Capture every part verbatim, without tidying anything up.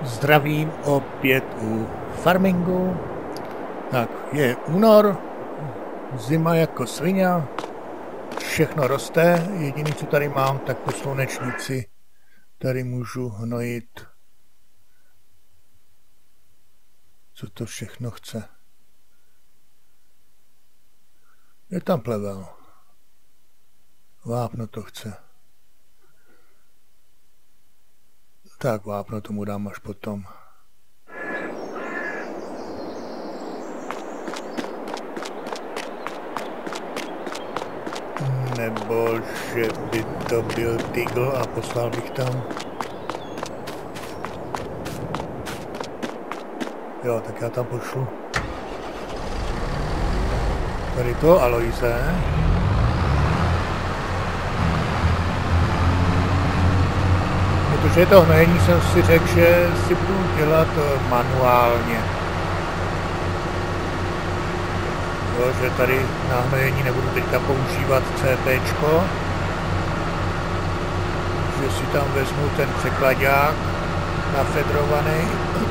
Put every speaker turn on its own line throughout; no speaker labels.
Zdravím opět u farmingu. Tak, je únor, zima jako svině, všechno roste. Jediný, co tady mám, tak po slunečnici tady můžu hnojit, co to všechno chce. Je tam plevel. Vápno to chce. Tak vápno tomu dám až potom. Nebo že by to byl tygl a poslal bych tam. Jo, tak já tam pošlu. Tady to, Aloise. Protože to hnojení jsem si řekl, že si budu dělat manuálně. Jo, že tady na hnojení nebudu teďka používat CPčko. Že si tam vezmu ten překladák nafedrovaný.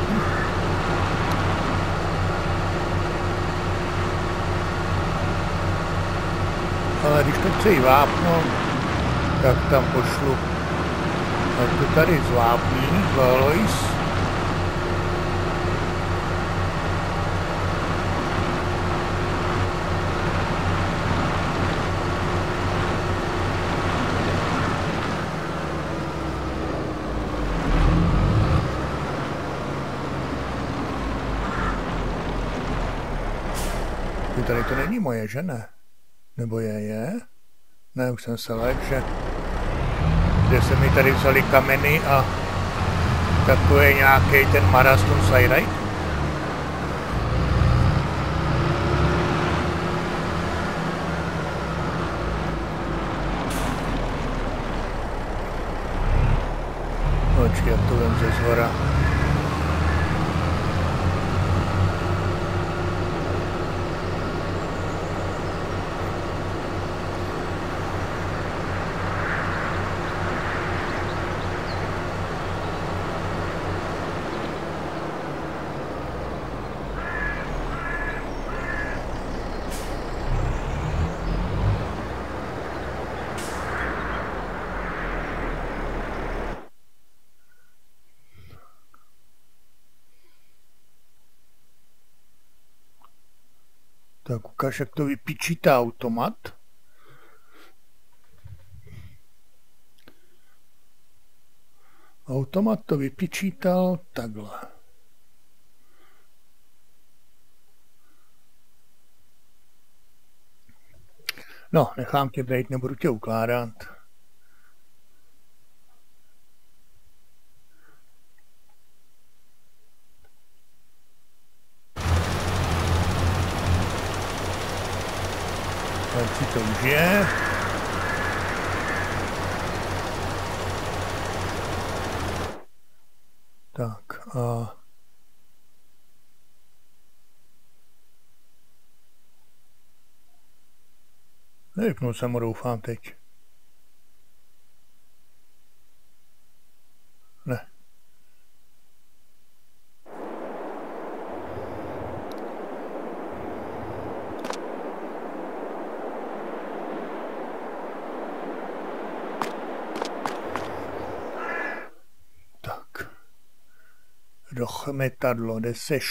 Ale když to chce i vápno, tak tam pošlu. Tak to tady zvápní, Alois. Tady to není moje, že ne? Nebo je, je? Ne, už jsem se lek, že... Kde se mi tady vzali kameny a... Takový nějaký ten Maraston Sairite. Počkej, jak to vem ze zhora. Tak ukáž, jak to vypičítá automat. Automat to vypičítal takhle. No, nechám tě být, nebudu tě ukládat. Ať si to užije. Tak a... Nevypnul jsem ho, doufám teď. Ne. Tak. Rochmetadlo, kde seš?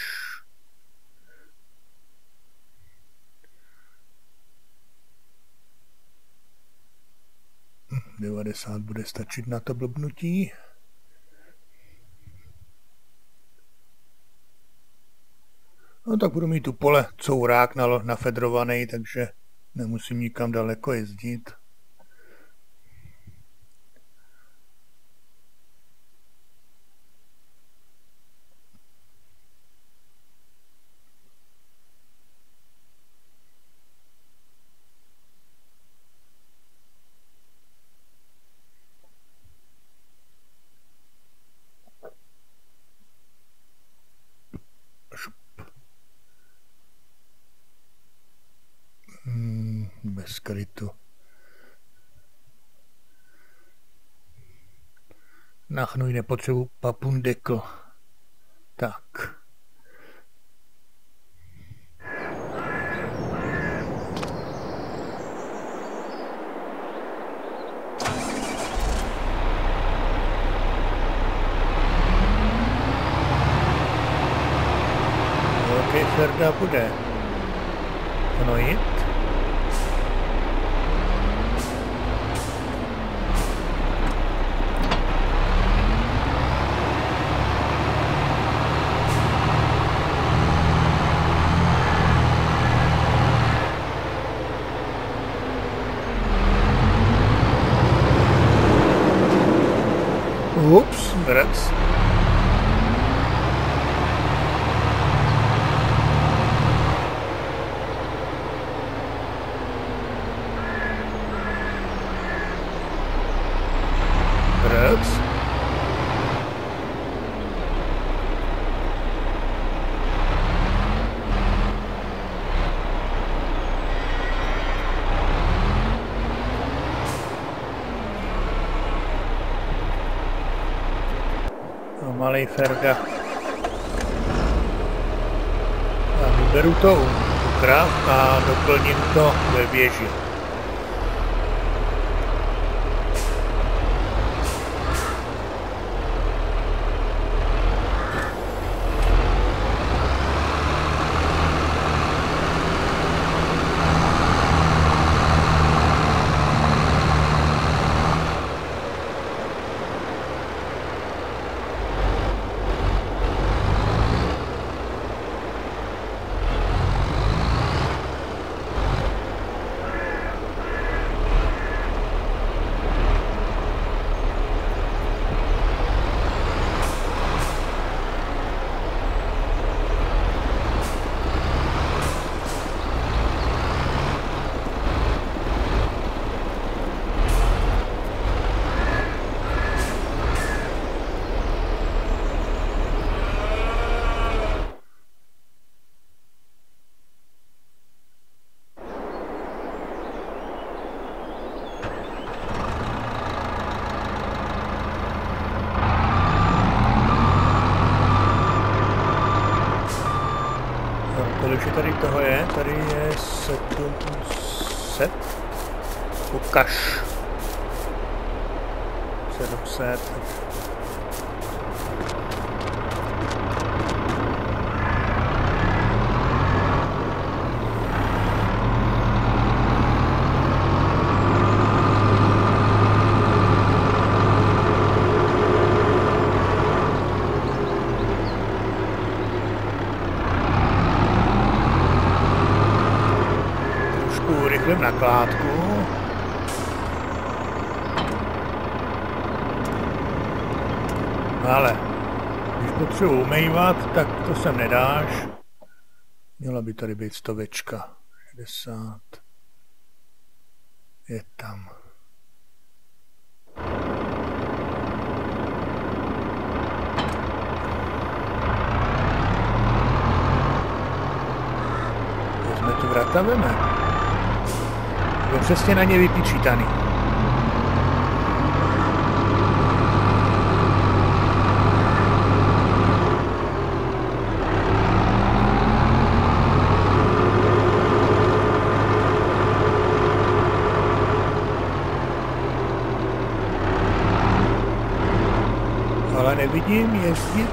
devadesát bude stačit na to blbnutí. No tak budu mít tu pole courák nafedrovaný, takže nemusím nikam daleko jezdit. Hmm, bez krytu. Nachnuj, nepotřebuji papundekl. Tak. Velký Ferda bude hnojit. Ups, brec. Brec. Malej Ferda. A vyberu to u krav a doplním to ve věži. Kolik je tady toho je? Tady je sedm set. Ukaž. sedm set. Urychlím nakládku. Ale když potřebuji umývat, tak to sem nedáš. Měla by tady být stovečka. šedesát. Je tam. Vezme tu vrata, veme. Je přesně na ně vypočítaný. Ale nevidím jezdit.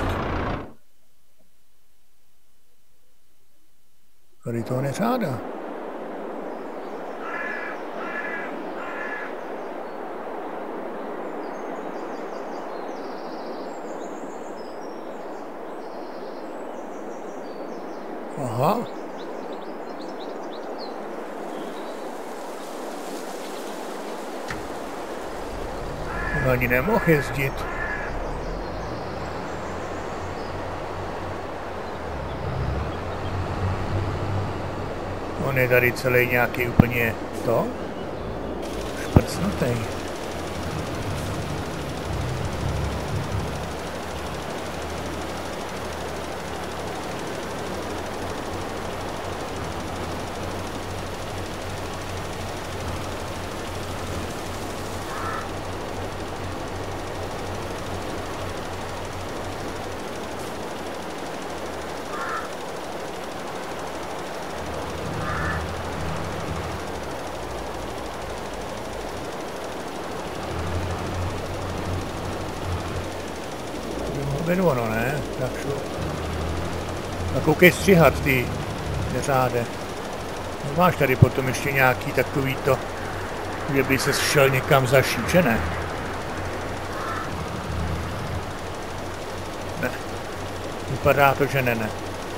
Tady to neřádá. Aha. On ani nemohl jezdit. On je tady celý nějaký úplně to šprcnutý. Vedu ono, ne? Tak šlo. A koukej stříhat ty neřáde. Máš tady potom ještě nějaký takový to, že by se šel někam zašít, že ne? Ne. Vypadá to, že ne, ne.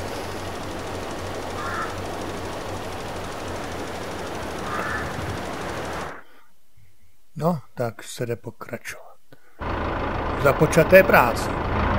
No, tak se jde pokračovat. Započaté práce.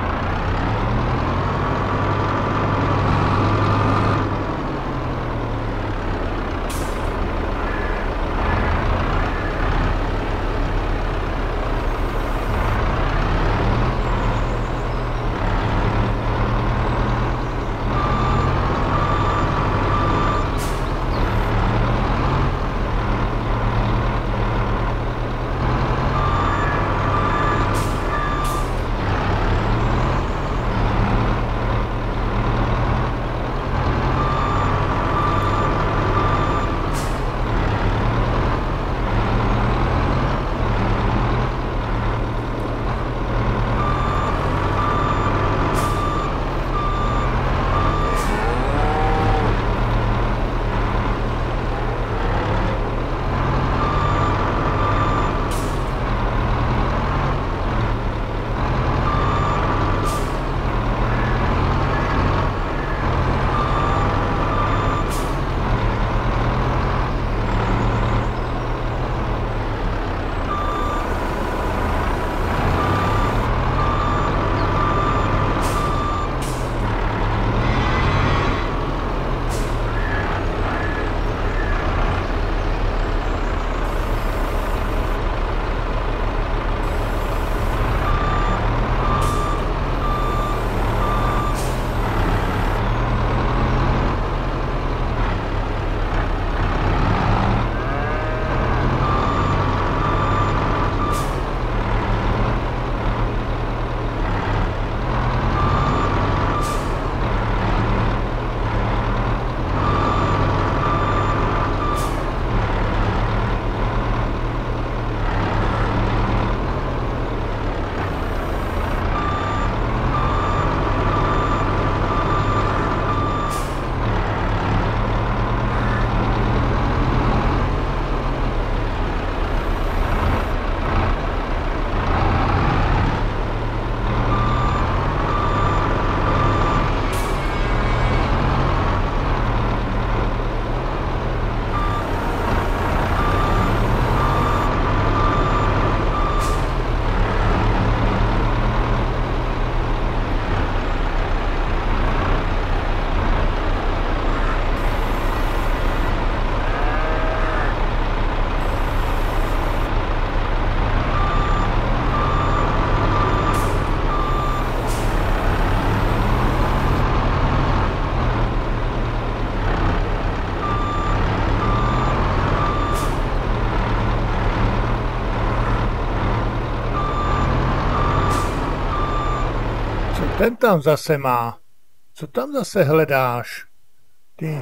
Ten tam zase má. Co tam zase hledáš? Ty.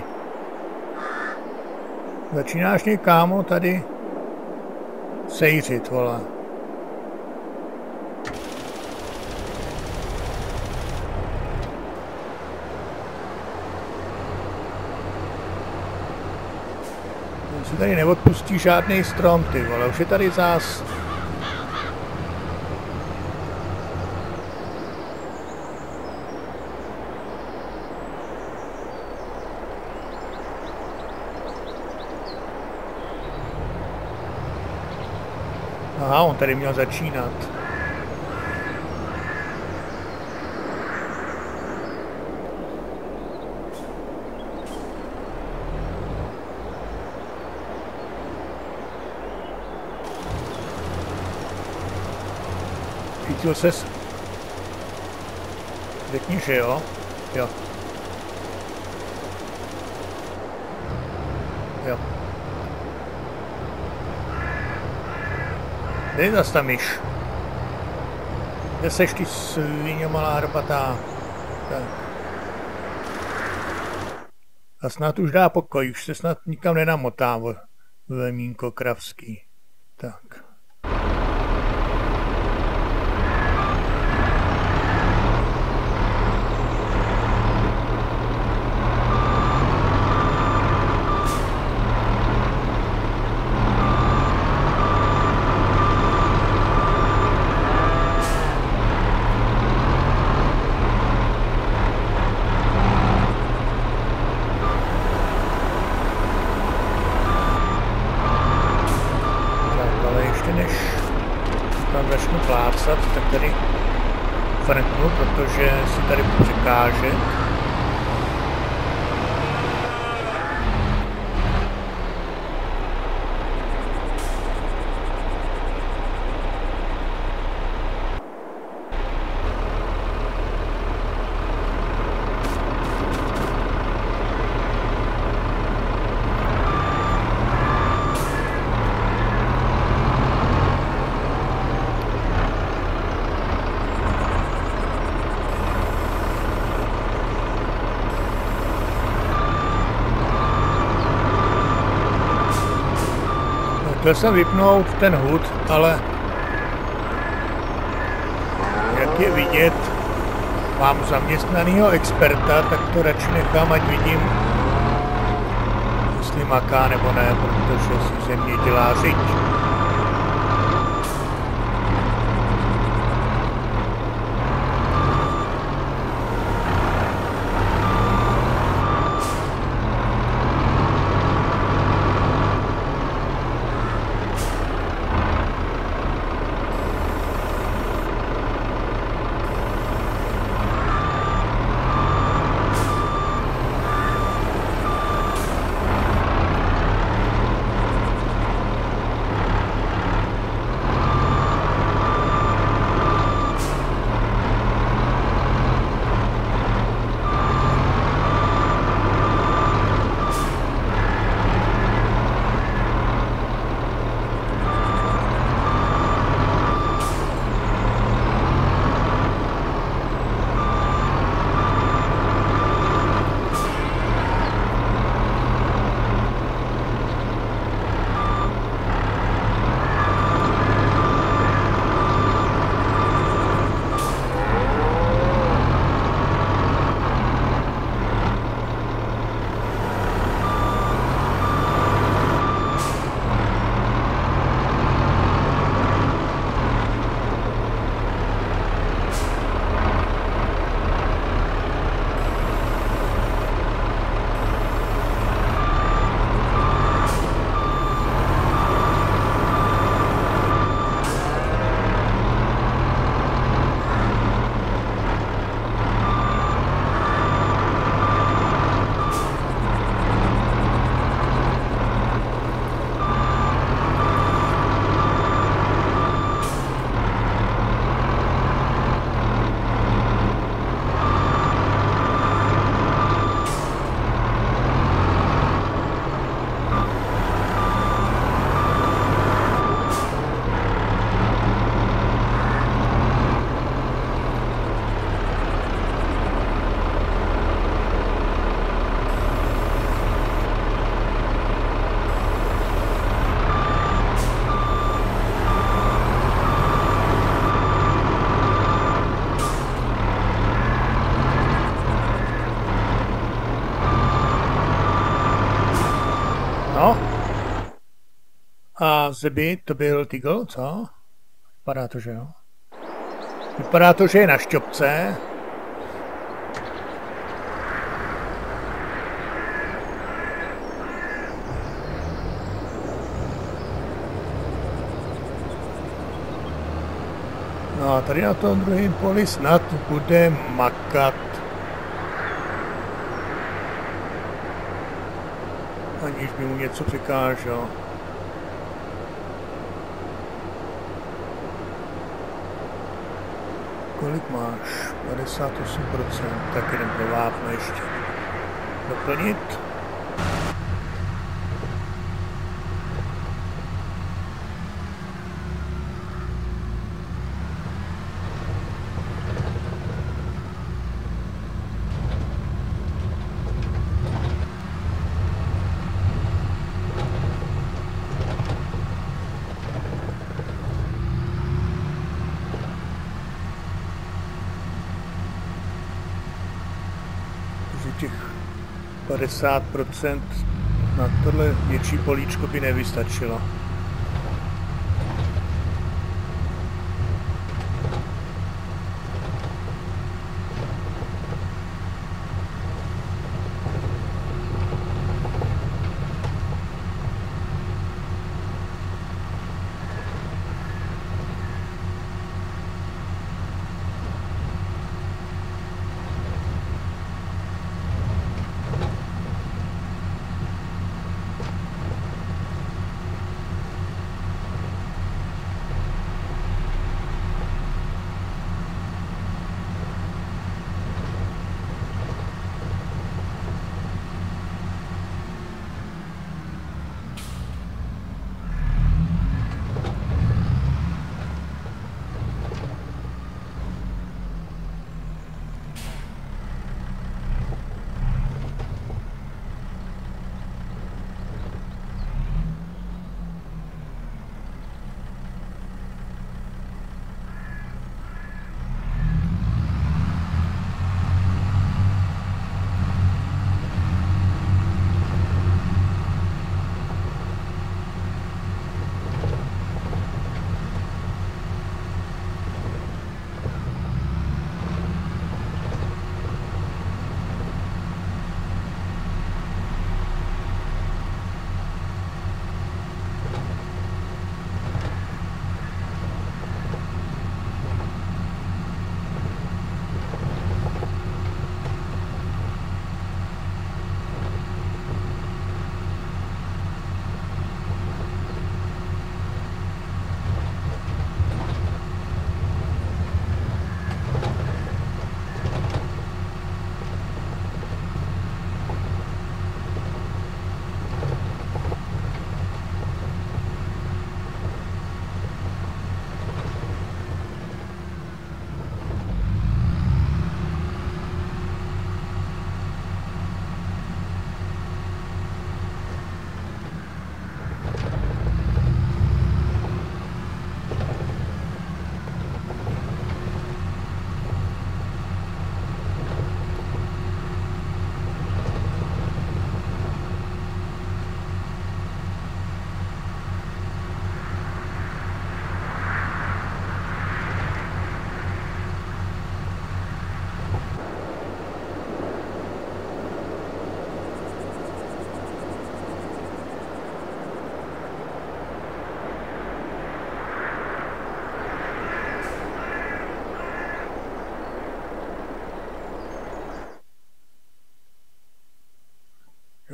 Začínáš někamo tady sejřit, vole. Ten si tady neodpustí žádný strom, ty vole. Už je tady zás. Aha, on tady měl začínat. Chytil ses? Řekni, že jo? Jo. Jo. Kde zas ta myš? Kde seš ty svině malá hrbatá? Tak. A snad už dá pokoj, už se snad nikam nenamotá, Vemínko Kravský. Tak. vypnu, protože si tady budu překážet. Chtěl jsem vypnout ten hud, ale jak je vidět, mám zaměstnanýho experta, tak to radši nechám, ať vidím, jestli maká nebo ne, protože si ze mě dělá řiď. A Zeby, to byl Tigl, co? Vypadá to, že jo? Vypadá to, že je na šťopce. No a tady na tom druhém poli snad bude makat. Aniž by mu něco překáželo. Kolik máš? padesát osm procent. Tak jeden pro vápno ještě. Doplnit. Těch padesát procent na tohle větší políčko by nevystačilo.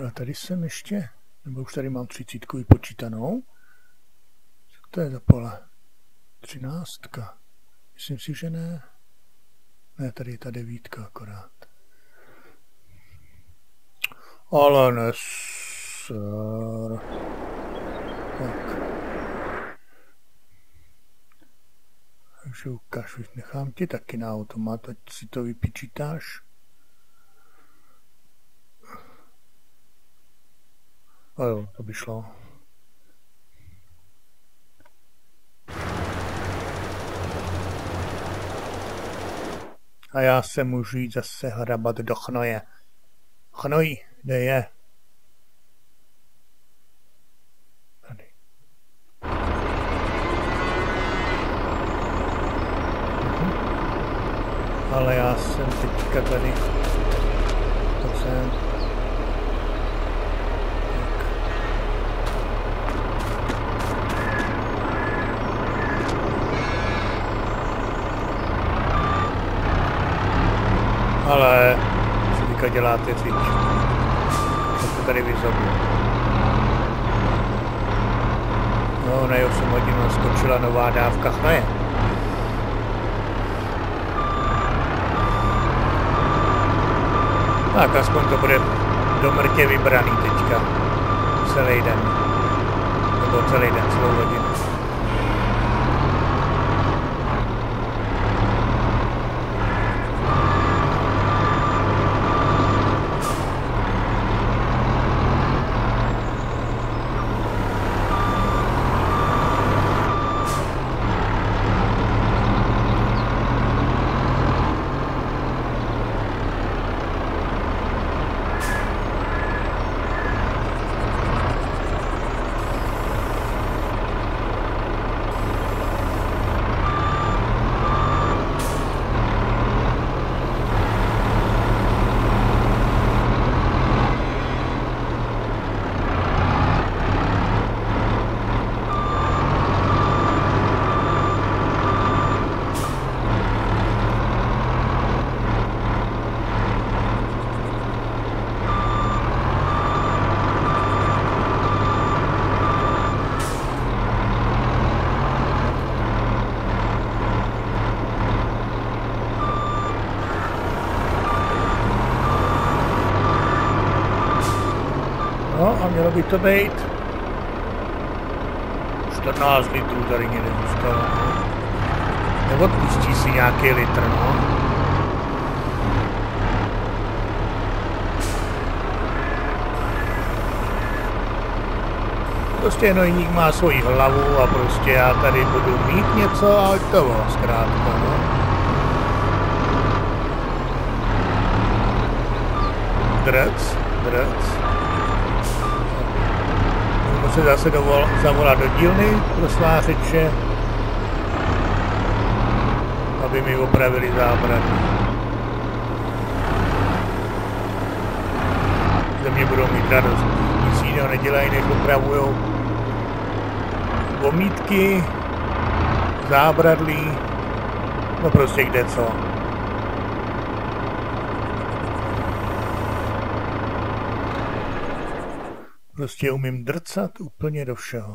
A tady jsem ještě, nebo už tady mám třicítku vypočítanou. Co to je za pole? Třináctka. Myslím si, že ne. Ne, tady je ta devítka akorát. Ale neser. Tak. Takže ukážu, nechám ti taky na automat, ať si to vypočítáš. A jo, to by šlo. A já se můžu jít zase hrabat do chnoje. Chnoj, kde je? Tady. Mhm. Ale já jsem teďka tady. To jsem. Ale co teďka děláte teď? Co se tady vyzobu? No, na osm hodin naskočila nová dávka chnoje. Tak aspoň to bude do mrtě vybraný teďka. Celý den. Nebo celý den, celou hodinu. No a mělo by to být čtrnáct litrů tady někde zůstalo. Neodpustí si nějaký litr, no. Prostě nojník má svoji hlavu a prostě já tady budu mít něco a to zkrátka, no. Drc, drc. Se zase dovol, zavolat do dílny pro svářeče, aby mi opravili zábrany. Ze mě budou mít radost. Nic jiného nedělají, než opravujou omítky, zábradlí, no prostě kde co. Prostě umím drcat úplně do všeho.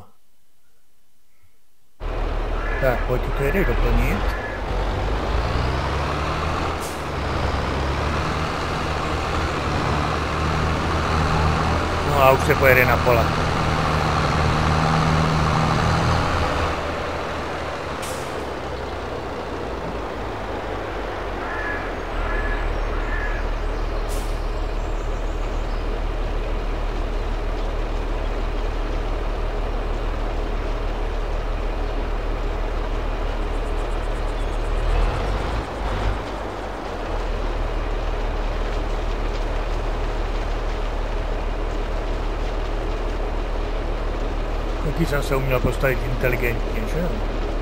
Tak, pojď to jde doplnit. No a už se pojede na pole. Taky jsem se uměl postavit inteligentně, že jo?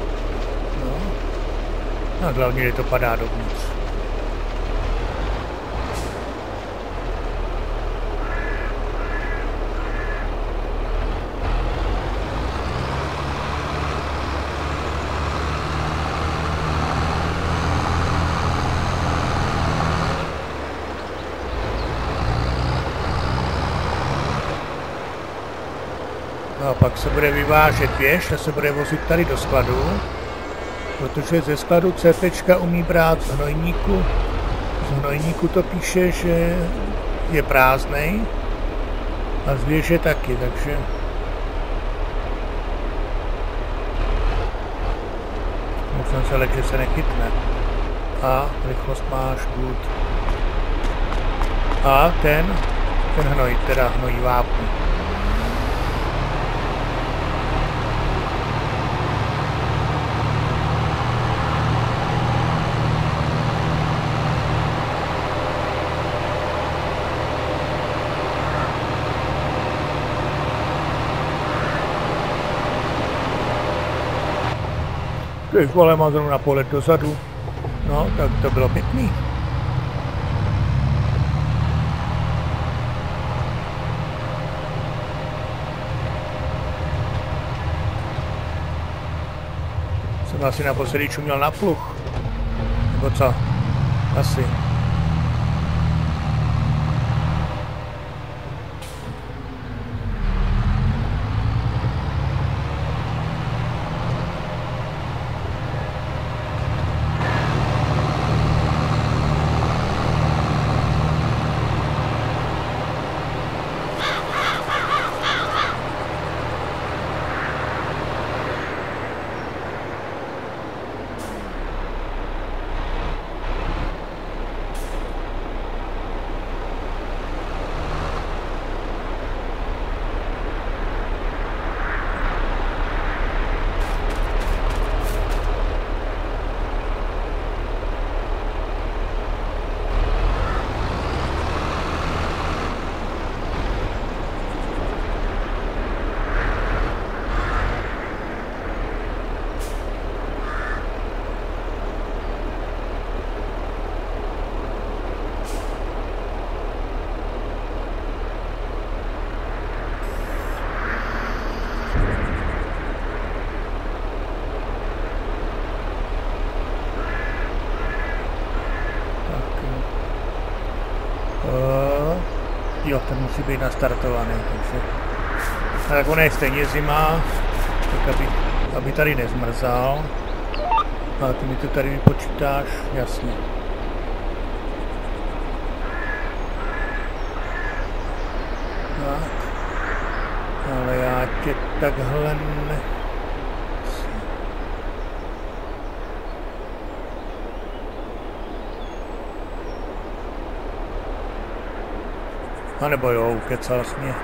No. A hlavně, že to padá dovnitř. No a pak se bude vyvážet věž, ta se bude vozit tady do skladu, protože ze skladu C P umí brát z hnojníku. Z hnojníku to píše, že je prázdnej a z věže taky, takže musím se lek, že se nechytne. A rychlost máš, good. A ten, ten hnoj, teda hnojí vápno. Ty vole, má zrovna pohled dozadu. No, tak to bylo pěkný. Jsem asi naposledy čuměl na pluh. Nebo co? Asi. Jo, ten musí být nastartovaný, takže... A tak ono je stejně zima, tak aby, aby tady nezmrzal. Ale ty mi to tady vypočítáš, jasně. Tak. Ale já tě takhle ne... A nebo jo, ukecal jsi mě.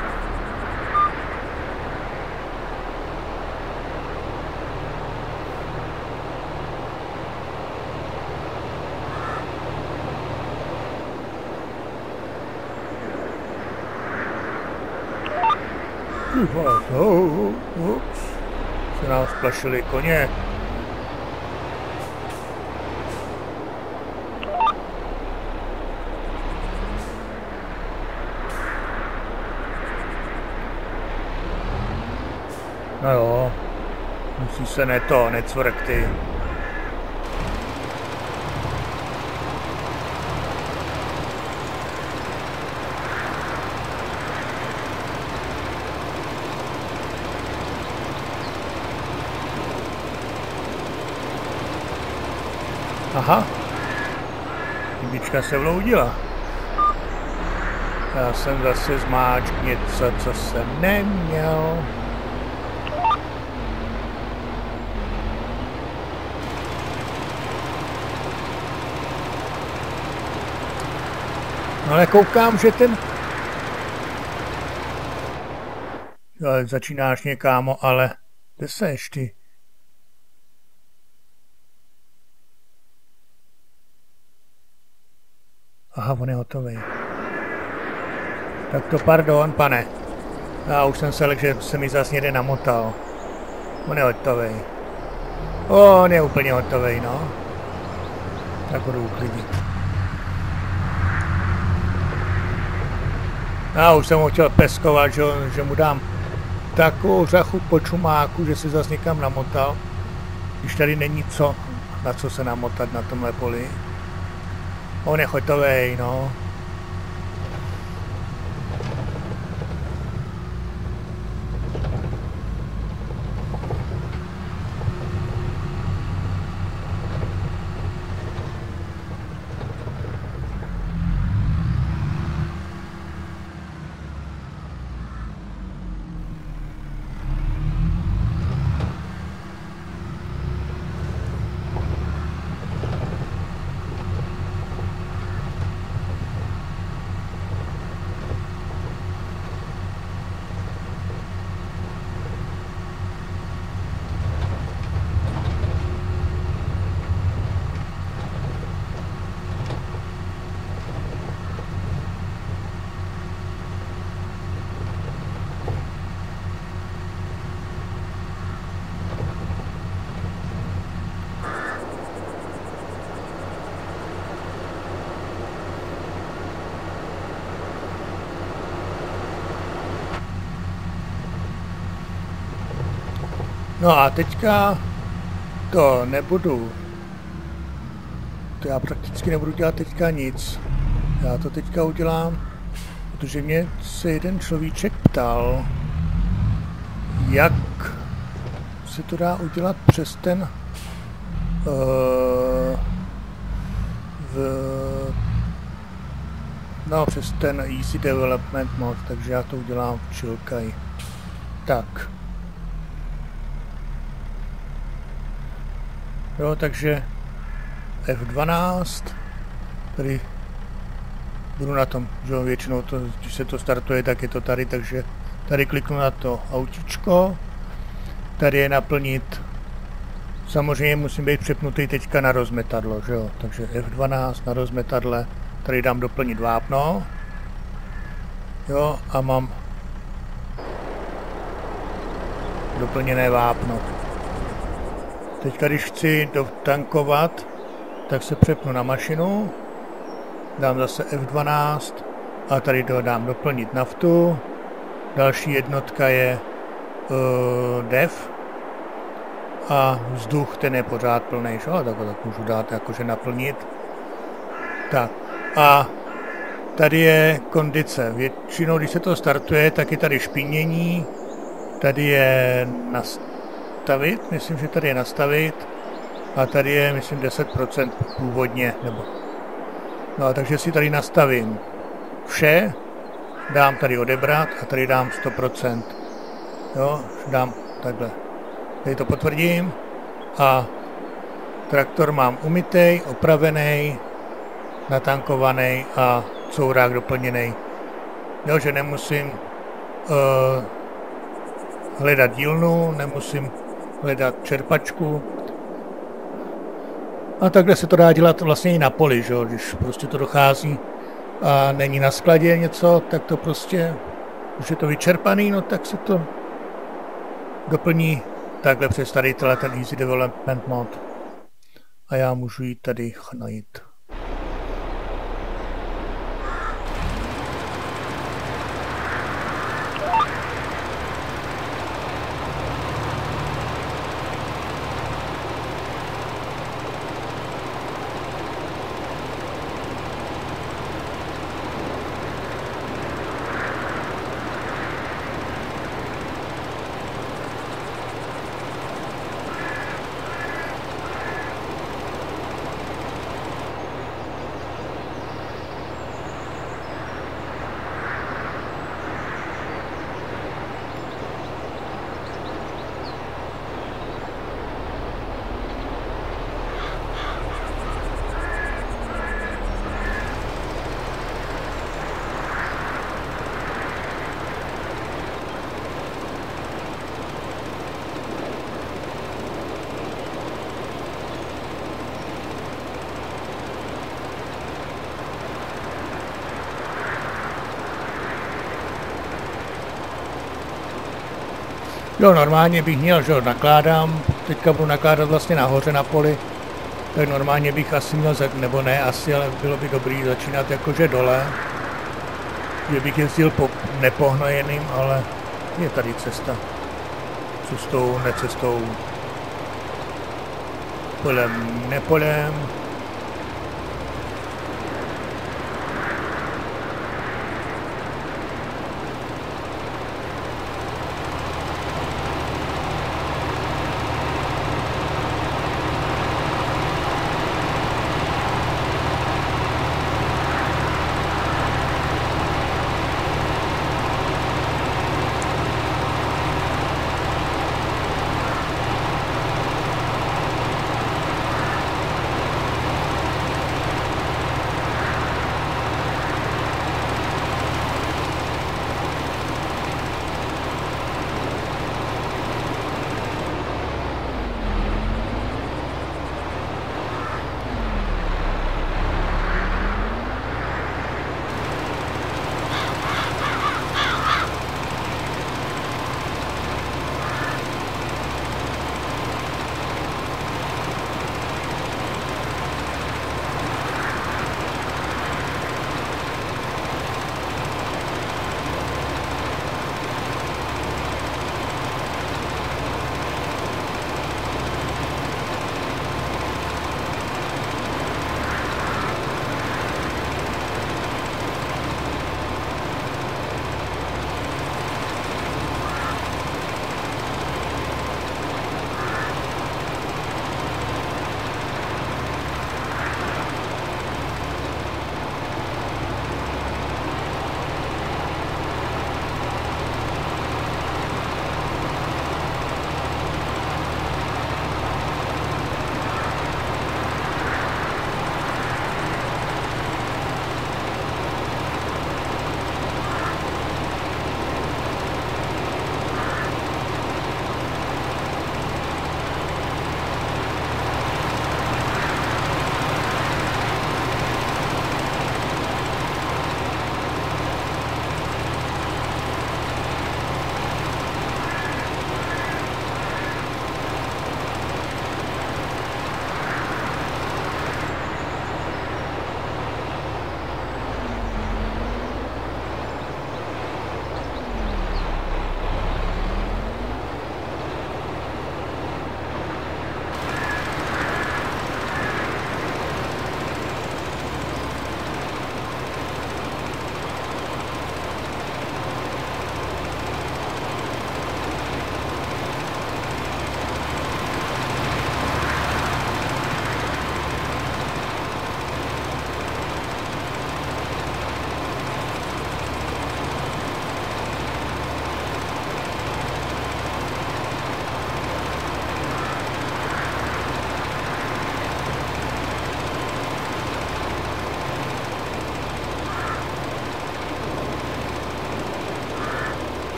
Ups. Se nám splašili koně. No jo, musí se ne to, necvrk ty. Aha, chybička se vloudila. Já jsem zase zmáčk něco, co jsem neměl. No ale koukám, že ten... Jo, začínáš někámo, ale kde seš ty? Aha, on je hotový. Tak to pardon, pane. Já už jsem se lekl, že se mi zase někde namotal. On je hotový. On je úplně hotový, no. Tak budu uklidit. Já už jsem ho chtěl peskovat, že, že mu dám takovou řachu po čumáku, že se zase někam namotal. Když tady není co, na co se namotat na tomhle poli. On je hotovej, no. No a teďka to nebudu, to já prakticky nebudu dělat teďka nic. Já to teďka udělám, protože mě se jeden človíček ptal, jak se to dá udělat přes ten uh, v, no přes ten Easy Development mod, takže já to udělám v Chilkai. Tak. Jo, takže F dvanáct, tady budu na tom, že většinou to, když se to startuje, tak je to tady, takže tady kliknu na to autíčko, tady je naplnit, samozřejmě musím být přepnutý teďka na rozmetadlo, že jo, takže F dvanáct na rozmetadle, tady dám doplnit vápno, jo, a mám doplněné vápno. Teďka, když chci dotankovat, tak se přepnu na mašinu, dám zase F dvanáct a tady to dám doplnit naftu. Další jednotka je uh, def a vzduch, ten je pořád plný, že? Tak, tak můžu dát jakože naplnit. Tak a tady je kondice. Většinou, když se to startuje, tak je tady špinění, tady je nastavit, myslím, že tady je nastavit a tady je, myslím, deset procent původně, nebo no, takže si tady nastavím vše, dám tady odebrat a tady dám sto procent. Jo, dám takhle. Tady to potvrdím a traktor mám umytej, opravený, natankovaný a courák doplněný. Jo, že nemusím uh, hledat dílnu, nemusím hledat čerpačku. A takhle se to dá dělat vlastně i na poli, že? Když prostě to dochází a není na skladě něco, tak to prostě, když je to vyčerpaný, no tak se to doplní takhle přes tady ten Easy Development mod. A já můžu jít tady najít. Jo, normálně bych měl, že nakládám, teďka budu nakládat vlastně nahoře na poli, tak normálně bych asi měl, nebo ne asi, ale bylo by dobrý začínat jakože dole, že bych jezdil po nepohnojeným, ale je tady cesta, cestou, necestou, polem, nepolem.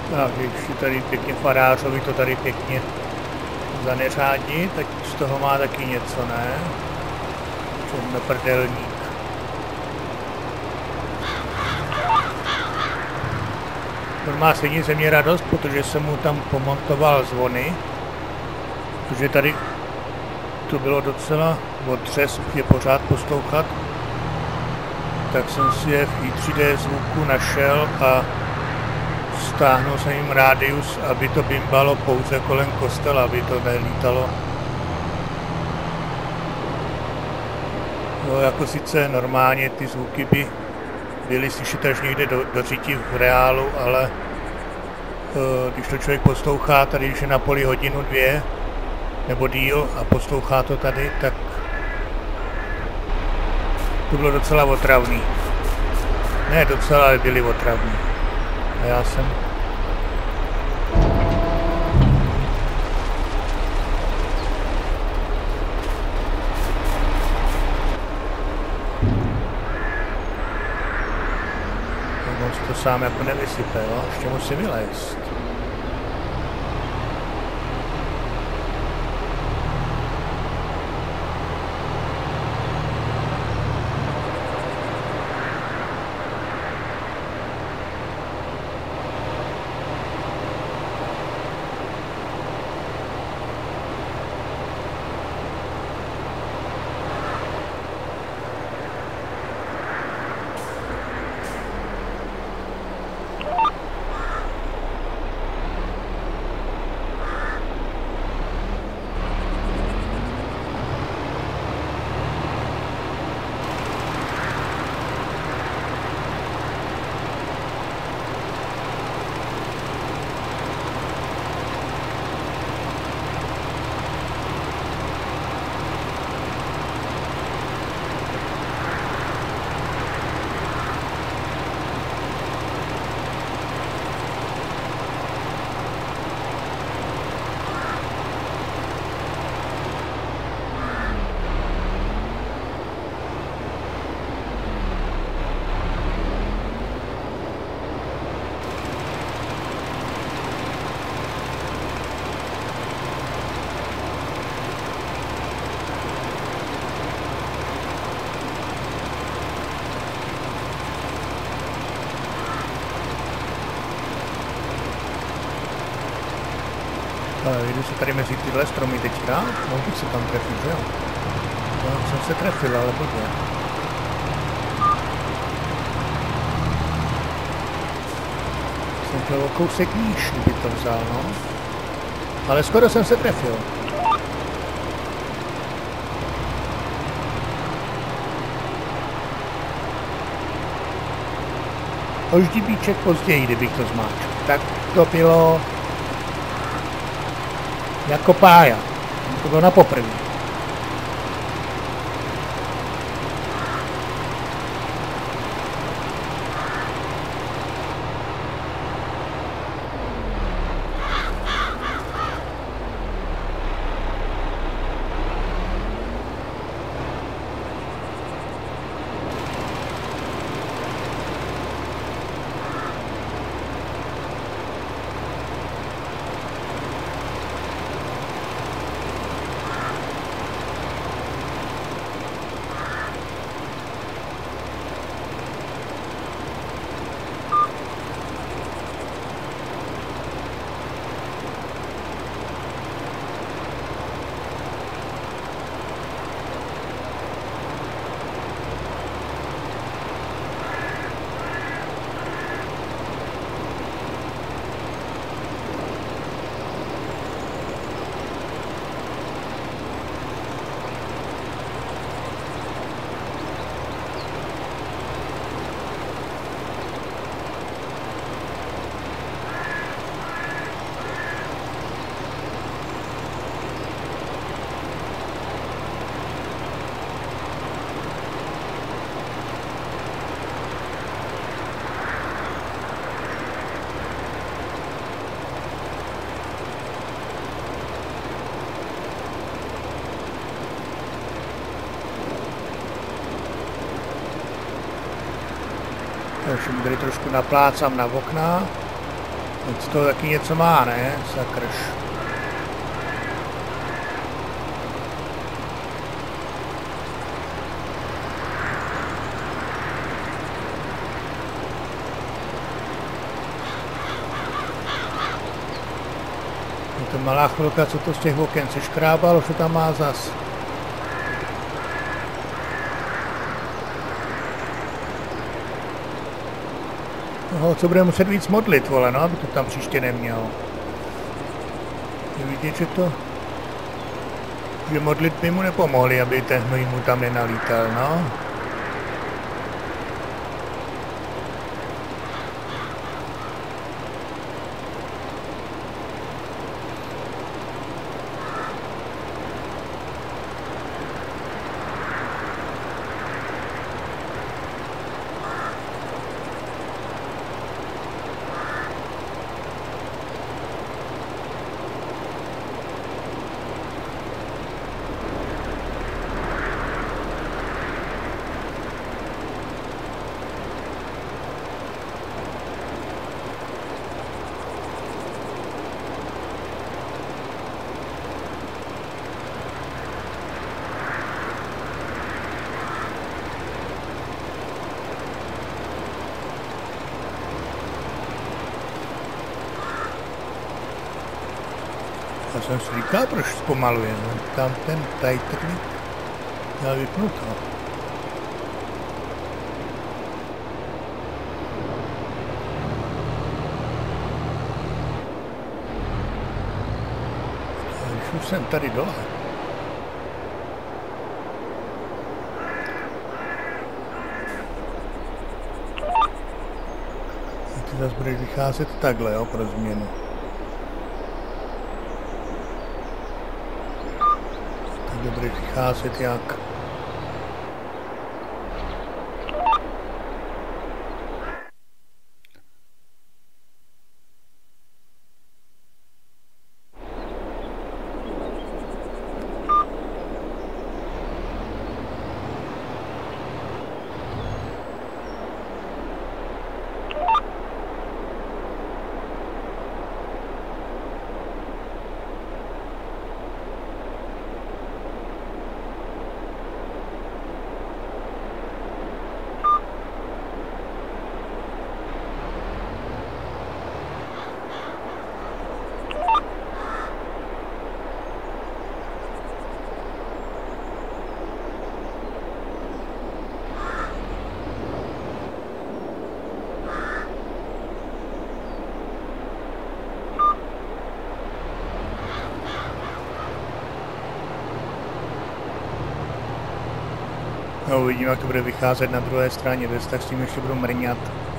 Tak, ještě tady pěkně farářovi to tady pěkně zaneřádí, tak z toho má taky něco, ne? Černoprdelník. On má stejně ze mě radost, protože jsem mu tam pomontoval zvony, protože tady to bylo docela otřes je pořád poslouchat, tak jsem si je v i tři dé zvuku našel a stáhnul jsem jim rádius, aby to bimbalo pouze kolem kostela, aby to nelítalo. No, jako sice normálně ty zvuky by byly slyšet až někde do, do řiti v reálu, ale uh, když to člověk poslouchá tady, když je na poli hodinu, dvě nebo díl a poslouchá to tady, tak to bylo docela otravný. Ne docela, ale byly otravný. A já jsem moc to sám jako nevysype, jo? Ještě musí vylézt. Jdu se tady mezi tyhle stromy teďka, mohl bych se tam trefit, že jo? No, jsem se trefil, ale blbě. Jsem chtěl o kousek níž, kdyby to vzal, no. Ale skoro jsem se trefil. Oždibíček později, kdybych to zmáčkl. Tak to bylo jako pája. To bylo na poprvé. Takže mi tady trošku naplácám na okna, Teď to taky něco má, ne? Sakrš. Je to malá chvilka, co to z těch oken se škrábalo, co tam má zas. Toho, co bude muset víc modlit, vole, no, aby to tam příště neměl. Je vidět, že to... že modlit by mu nepomohli, aby ten hnoj mu tam nenalítal, no. Já jsem si říkal, proč zpomaluje, no, tam ten tajtrník měl vypnuto. A když už jsem tady dole. A ty zase budeš vycházet takhle, jo, pro změnu. Dobře vycházet jak. No, uvidíme, jak to bude vycházet na druhé straně, bez tak s tím ještě budu mrňat.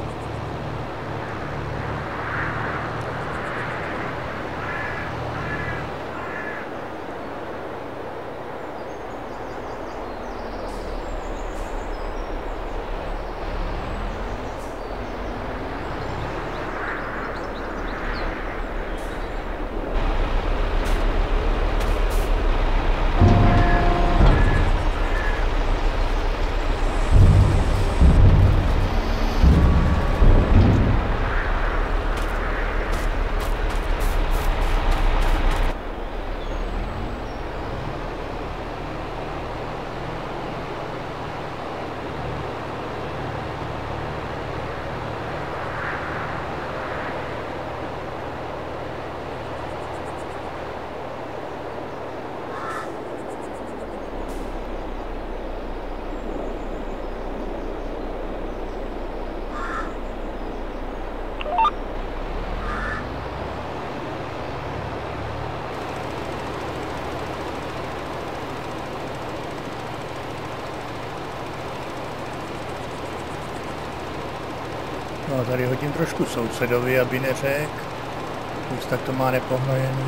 No, tady hodím trošku sousedovi, aby neřekl. Už tak to má nepohnojený.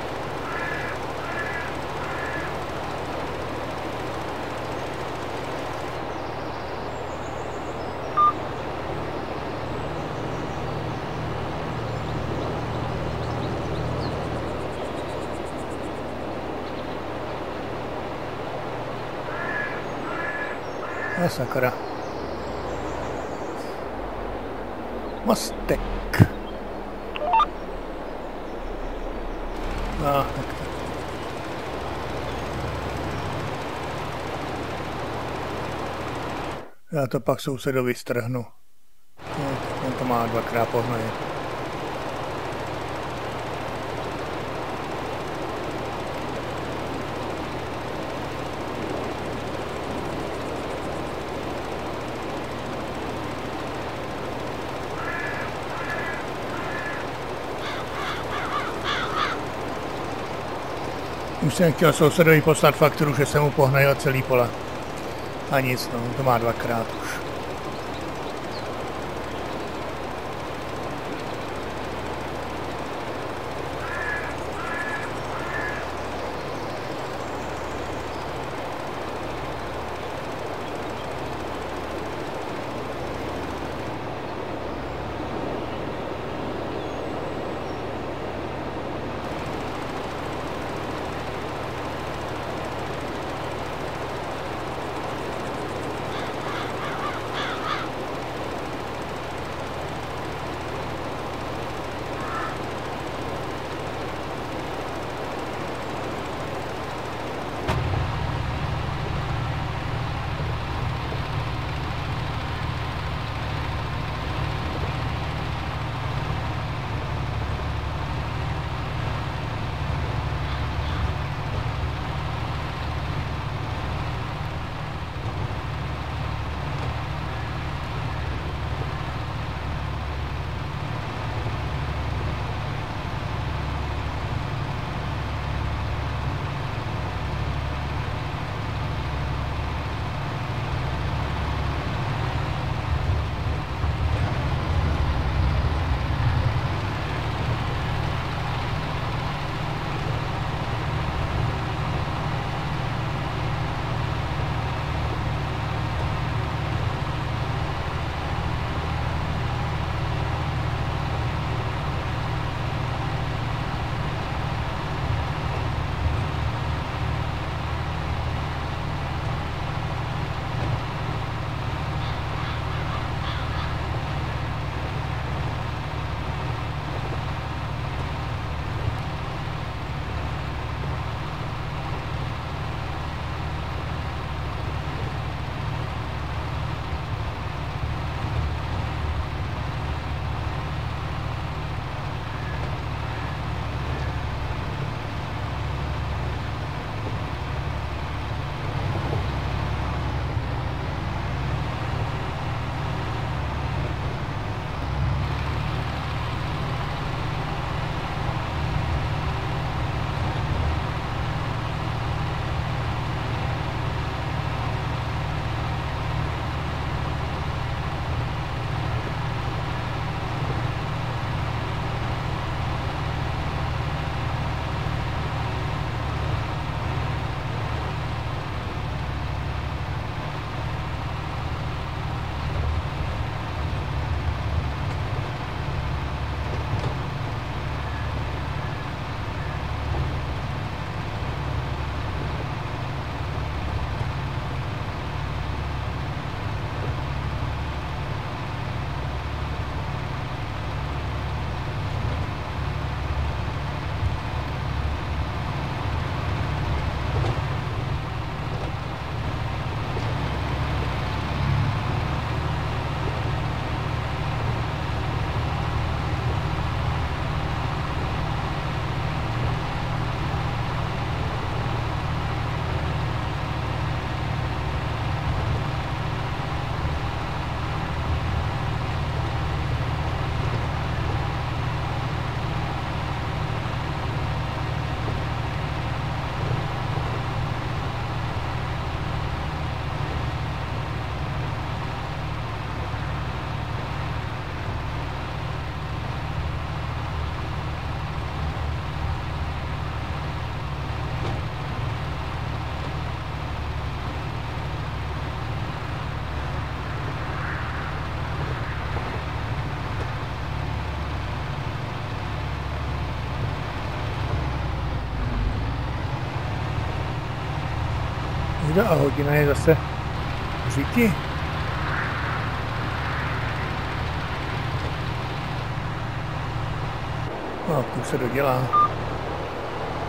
A sakra. Mostek. No, tak to. Já to pak sousedovi strhnu. No, on to má dvakrát pohnoje. Už jsem chtěl sousedovi poslat fakturu, že jsem mu pohnajil celý pole. A nic, no, to má dvakrát už. Kdo a hodina je zase říky. No, tu se dodělá.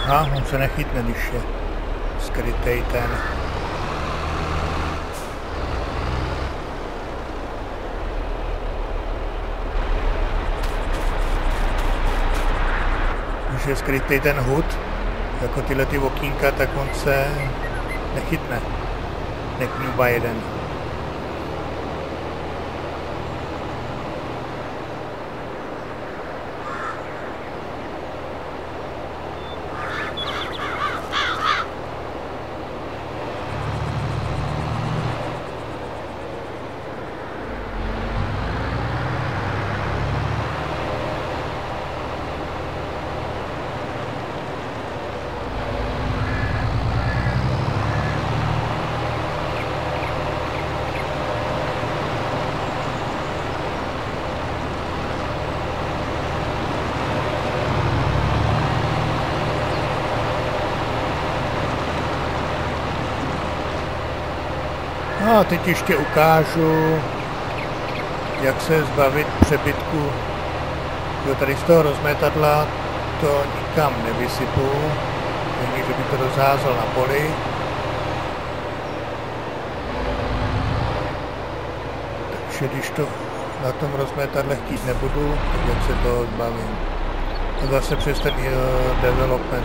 A on se nechytne, když je skrytej ten. Když je skrytej ten hud, jako tyhle ty okýnka, tak on se nechytne. Nekňuba jeden. No a teď ještě ukážu, jak se zbavit přebytku. Jo, tady z toho rozmetadla to nikam nevysypu, není, že by to rozházel na poli. Takže když to na tom rozmetadle chtít nebudu, tak jak se toho zbavím. A zase přes ten uh, development.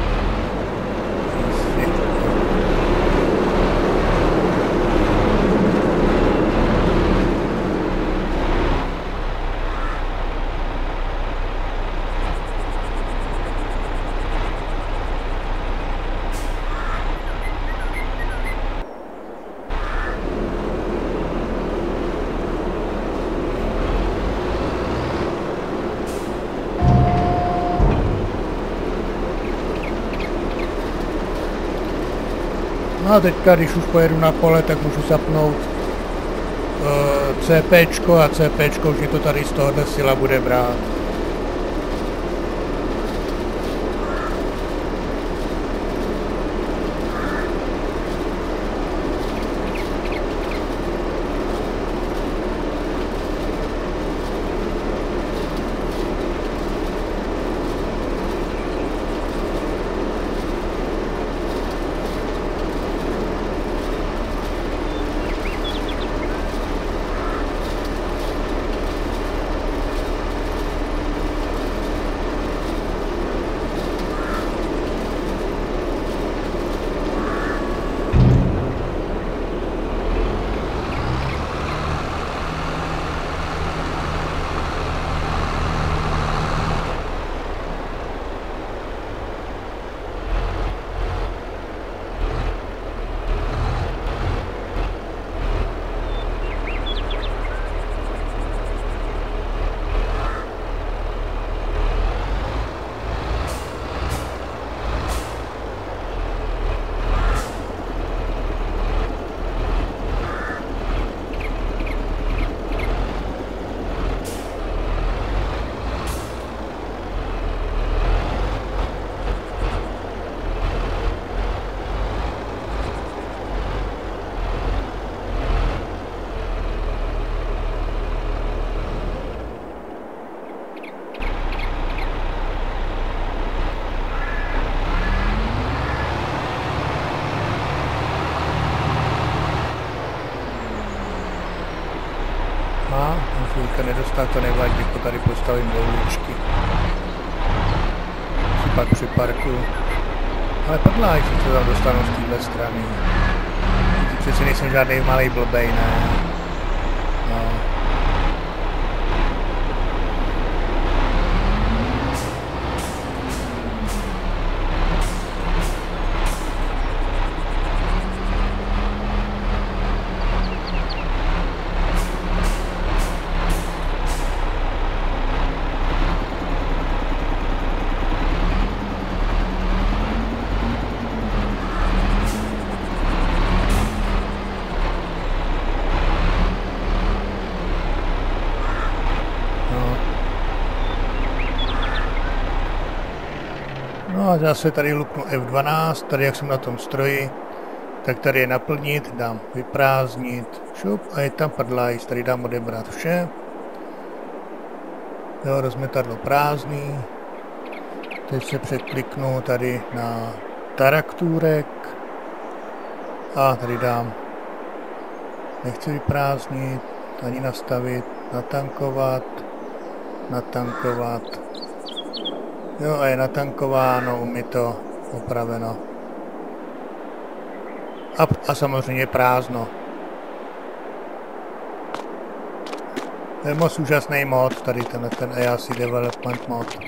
No a teďka, když už pojedu na pole, tak můžu zapnout uh, CPčko a CPčko už je to tady z tohohle sila bude brát. Chvíľka nedostal, to nevadí, to tady postavím do uličky. Si pak připarkuju. Ale podláž, že se tam dostanu z téhle strany. Přeci nejsem žádný malý blbej, ne? No. No a zase tady lupnu F dvanáct, tady jak jsem na tom stroji, tak tady je naplnit, dám vyprázdnit, šup a je tam padlajs, tady dám odebrat vše. Jo, rozmetadlo prázdný. Teď se překliknu tady na Taraktůrek a tady dám, nechci vyprázdnit, ani nastavit, natankovat, natankovat. Jo, a je natankováno, umí to opraveno. A, a samozřejmě prázdno. To je moc úžasný mod, tady ten, ten A I C Development mod.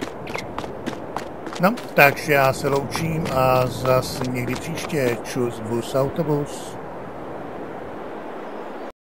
No, takže já se loučím a zase někdy příště. Čus, bus, autobus.